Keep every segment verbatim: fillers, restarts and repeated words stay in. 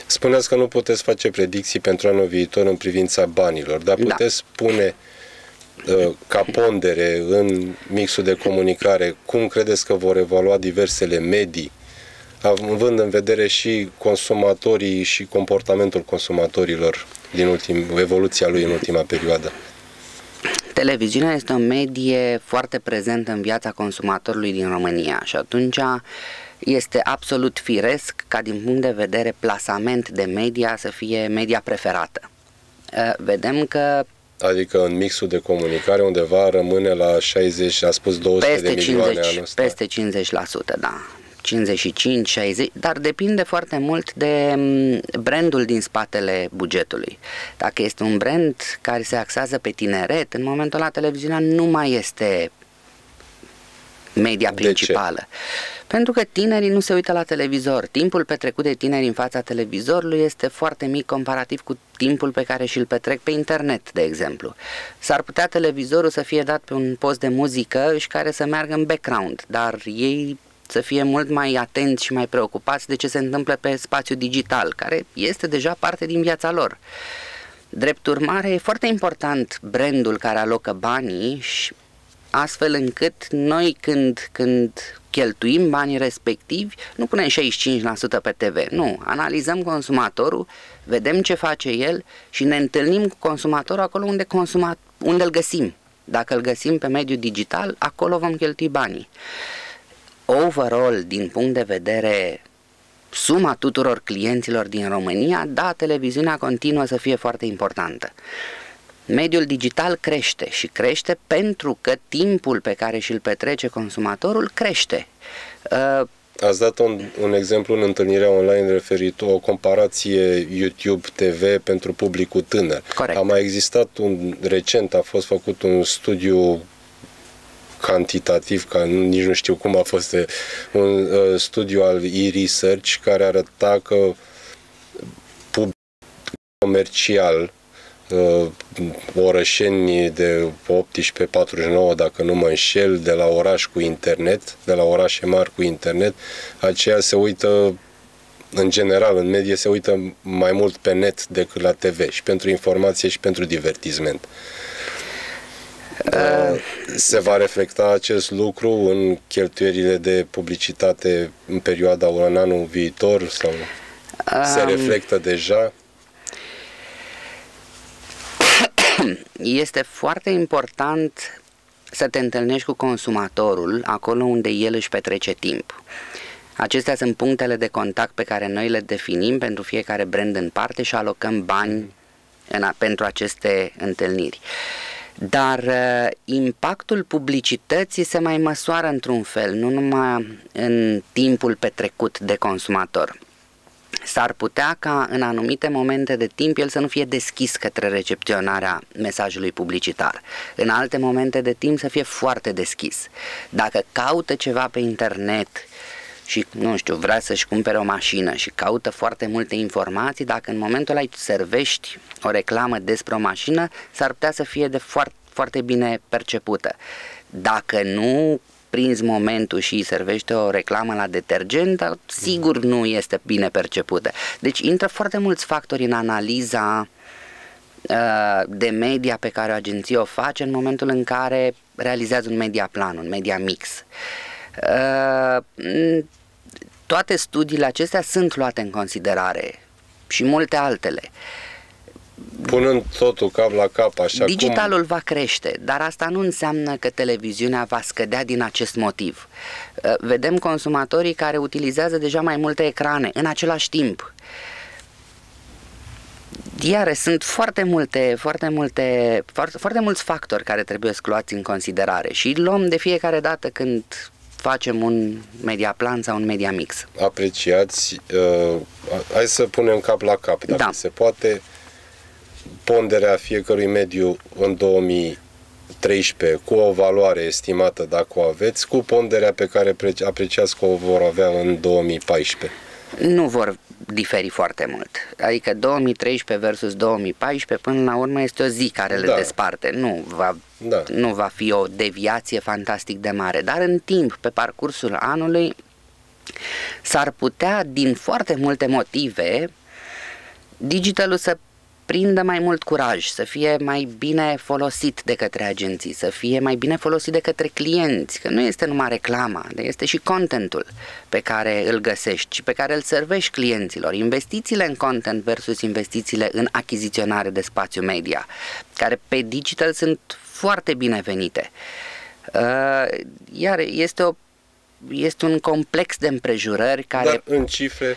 Spuneați că nu puteți face predicții pentru anul viitor în privința banilor, dar puteți da. spune uh, ca pondere în mixul de comunicare cum credeți că vor evalua diversele medii, având în vedere și consumatorii și comportamentul consumatorilor din ultim, evoluția lui în ultima perioadă? Televiziunea este o medie foarte prezentă în viața consumatorului din România și atunci este absolut firesc ca din punct de vedere plasament de media să fie media preferată. Vedem că adică în mixul de comunicare undeva rămâne la șaizeci, a spus două sute de milioane anul ăsta. Peste cincizeci la sută, da. cincizeci și cinci șaizeci, dar depinde foarte mult de brandul din spatele bugetului. Dacă este un brand care se axează pe tineret, în momentul ăla televiziunea nu mai este media principală. Pentru că tinerii nu se uită la televizor. Timpul petrecut de tineri în fața televizorului este foarte mic comparativ cu timpul pe care și-l petrec pe internet, de exemplu. S-ar putea televizorul să fie dat pe un post de muzică și care să meargă în background, dar ei să fie mult mai atenți și mai preocupați de ce se întâmplă pe spațiul digital, care este deja parte din viața lor. Drept urmare, e foarte important brandul care alocă banii și astfel încât noi când, când cheltuim banii respectivi, nu punem șaizeci și cinci la sută pe T V, nu, analizăm consumatorul, vedem ce face el și ne întâlnim cu consumatorul acolo unde, consuma, unde îl găsim. Dacă îl găsim pe mediul digital, acolo vom cheltui banii. Overall, din punct de vedere suma tuturor clienților din România, da, televiziunea continuă să fie foarte importantă. Mediul digital crește și crește pentru că timpul pe care și-l petrece consumatorul crește. Uh, Ați dat un, un exemplu în întâlnirea online referitor o comparație YouTube T V pentru publicul tânăr. Corect. A mai existat un, recent a fost făcut un studiu cantitativ, ca nici nu știu cum a fost, un uh, studiu al e-research care arăta că public comercial, uh, orășeni de optsprezece patruzeci și nouă, dacă nu mă înșel, de la oraș cu internet, de la orașe mari cu internet, aceia se uită, în general, în medie, se uită mai mult pe net decât la T V, și pentru informație și pentru divertisment. Uh, se va reflecta acest lucru în cheltuielile de publicitate în perioada, în anul viitor, sau um, se reflectă deja? Este foarte important să te întâlnești cu consumatorul acolo unde el își petrece timp. Acestea sunt punctele de contact pe care noi le definim pentru fiecare brand în parte și alocăm bani în a, pentru aceste întâlniri. Dar uh, impactul publicității se mai măsoară într-un fel, nu numai în timpul petrecut de consumator. S-ar putea ca în anumite momente de timp el să nu fie deschis către recepționarea mesajului publicitar. În alte momente de timp să fie foarte deschis. Dacă caută ceva pe internet și, nu știu, vrea să-și cumpere o mașină și caută foarte multe informații, dacă în momentul ăla îi servești o reclamă despre o mașină, s-ar putea să fie de foarte, foarte bine percepută. Dacă nu prinzi momentul și îi servește o reclamă la detergent, sigur nu este bine percepută. Deci intră foarte mulți factori în analiza uh, de media pe care o agenție o face în momentul în care realizează un media plan, un media mix. Uh, toate studiile acestea sunt luate în considerare și multe altele. Punând totul cap la cap, așa Digitalul cum... va crește, dar asta nu înseamnă că televiziunea va scădea din acest motiv. Vedem consumatorii care utilizează deja mai multe ecrane în același timp. Iar sunt foarte multe, foarte multe, foarte, foarte mulți factori care trebuie luați în considerare și luăm de fiecare dată când facem un media plan sau un media mix. Apreciați, uh, hai să punem cap la cap, dacă da. se poate, ponderea fiecărui mediu în două mii treisprezece cu o valoare estimată, dacă o aveți, cu ponderea pe care apreciați că o vor avea în două mii paisprezece. Nu vor diferi foarte mult. Adică două mii treisprezece versus două mii paisprezece, până la urmă este o zi care le da. desparte. Nu va, da. nu va fi o deviație fantastic de mare, dar în timp, pe parcursul anului, s-ar putea, din foarte multe motive, digitalul să prindă mai mult curaj, să fie mai bine folosit de către agenții, să fie mai bine folosit de către clienți, că nu este numai reclama, este și contentul pe care îl găsești și pe care îl servești clienților. Investițiile în content versus investițiile în achiziționare de spațiu media, care pe digital sunt foarte binevenite. Iar este, o, este un complex de împrejurări care... Dar în cifre...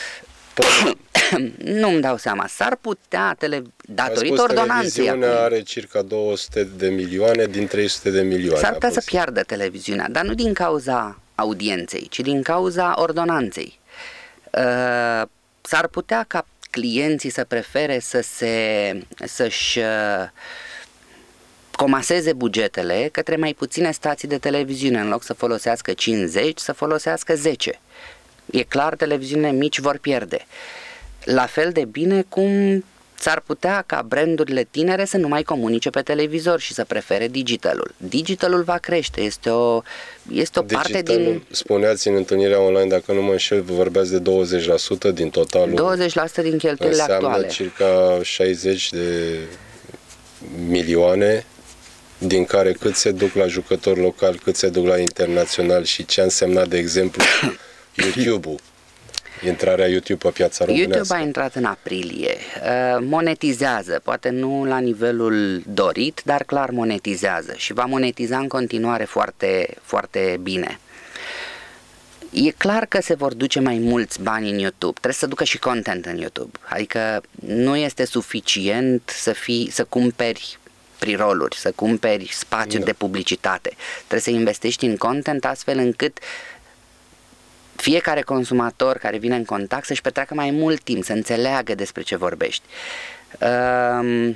Nu-mi dau seama. S-ar putea, tele... datorită ordonanței... Televiziunea are circa două sute de milioane din trei sute de milioane. S-ar putea să piardă televiziunea, dar nu din cauza audienței, ci din cauza ordonanței. Uh, s-ar putea ca clienții să prefere să se, să-și uh, comaseze bugetele către mai puține stații de televiziune, în loc să folosească cincizeci, să folosească zece. E clar, televiziunile mici vor pierde. La fel de bine cum s-ar putea ca brandurile tinere să nu mai comunice pe televizor și să prefere digitalul. Digitalul va crește, este o, este o parte din... Spuneați în întâlnirea online, dacă nu mă înșel, vorbeați de douăzeci la sută din totalul. douăzeci la sută din cheltuielile actuale. Circa șaizeci de milioane, din care cât se duc la jucători locali, cât se duc la internațional și ce a însemnat, de exemplu, YouTube-ul. Intrarea YouTube pe piața românească. YouTube a intrat în aprilie, monetizează, poate nu la nivelul dorit, dar clar monetizează și va monetiza în continuare foarte, foarte bine. E clar că se vor duce mai mulți bani în YouTube, trebuie să ducă și content în YouTube, adică nu este suficient să, fii, să cumperi pre-roll-uri, să cumperi spațiu da. de publicitate, trebuie să investești în content astfel încât fiecare consumator care vine în contact să-și petreacă mai mult timp, să înțeleagă despre ce vorbești. Um,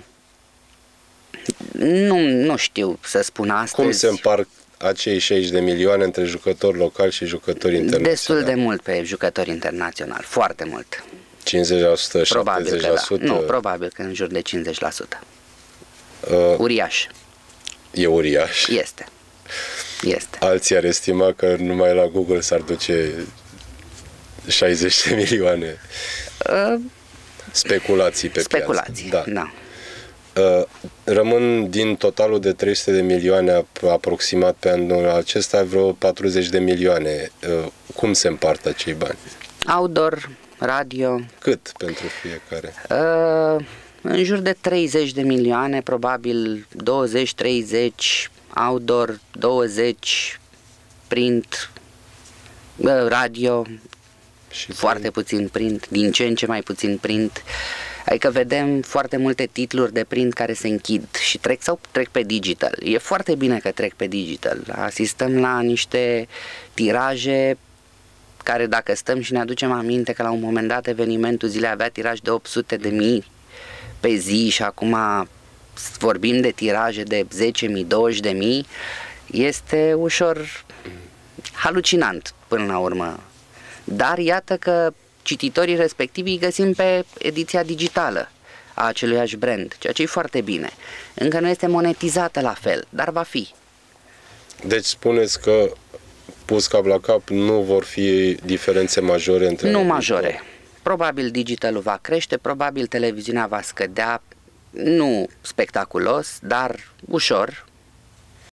nu, nu știu să spun astăzi. Cum se împart acei șaizeci de milioane între jucători locali și jucători internaționali? Destul de mult pe jucători internaționali, foarte mult. cincizeci la sută, probabil șaptezeci la sută? Că da. Nu, probabil că în jur de cincizeci la sută. Uh, uriaș. E uriaș. Este. Este. Alții ar estima că numai la Google s-ar duce șaizeci de milioane. Uh, Speculații pe speculații, piață. Da. da. Uh, rămân din totalul de trei sute de milioane aproximat pe anul acesta vreo patruzeci de milioane. Uh, cum se împart acei bani? Outdoor, radio. Cât pentru fiecare? Uh, în jur de treizeci de milioane, probabil douăzeci treizeci outdoor, douăzeci print, radio, și foarte print. puțin print, din ce în ce mai puțin print. Adică vedem foarte multe titluri de print care se închid și trec sau trec pe digital. E foarte bine că trec pe digital. Asistăm la niște tiraje care, dacă stăm și ne aducem aminte că la un moment dat evenimentul zilei avea tiraj de opt sute de mii pe zi și acum vorbim de tiraje de zece mii, douăzeci de mii, este ușor halucinant până la urmă. Dar iată că cititorii respectivi îi găsim pe ediția digitală a aceluiași brand, ceea ce e foarte bine. Încă nu este monetizată la fel, dar va fi. Deci spuneți că, pus cap la cap, nu vor fi diferențe majore între... Nu majore. Probabil digitalul va crește, probabil televiziunea va scădea, nu spectaculos, dar ușor,